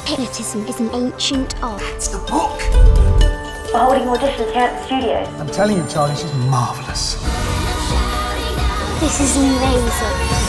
Hypnotism is an ancient art. It's the book! We're holding auditions here at the studio. I'm telling you, Charlie, she's marvellous. This is amazing.